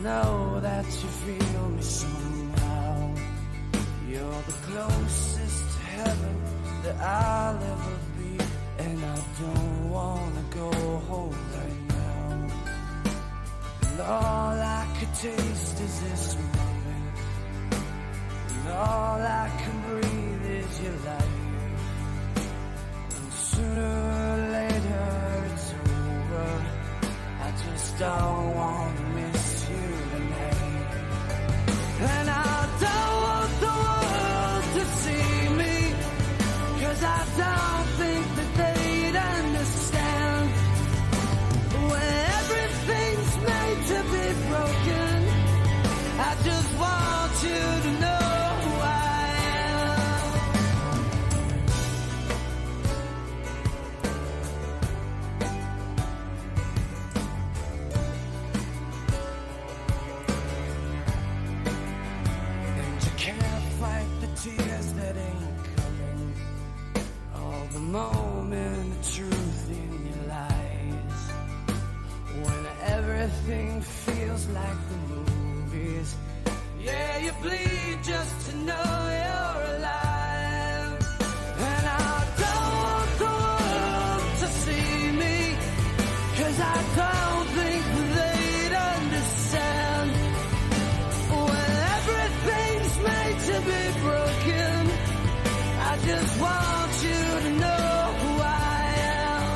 know that you feel me somehow. You're the closest to heaven that I'll ever be, and I don't wanna go home right now. And all I could taste is this moment, and all I can breathe is your light. And sooner or later it's over. I just don't wanna miss you tonight. And I don't want the world to see me, 'cause I don't think that they'd understand. When everything's made to be broken, I just want you to know who I am. And you can't fight the tears that ain't coming, all the moment of truth in your lies. When everything feels like the movies, yeah, you bleed just to know you're alive. And I don't want the world to see me, 'cause I don't think they'd understand. When everything's made to be broken, I just want you to know who I am.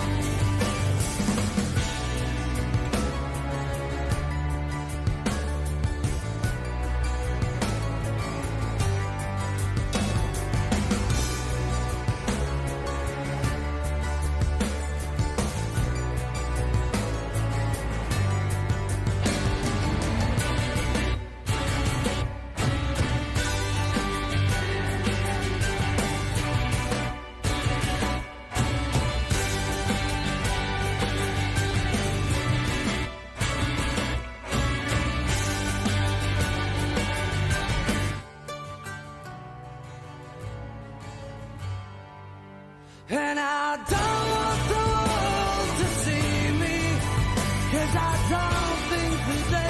And I don't want the world to see me, 'cause I don't think that they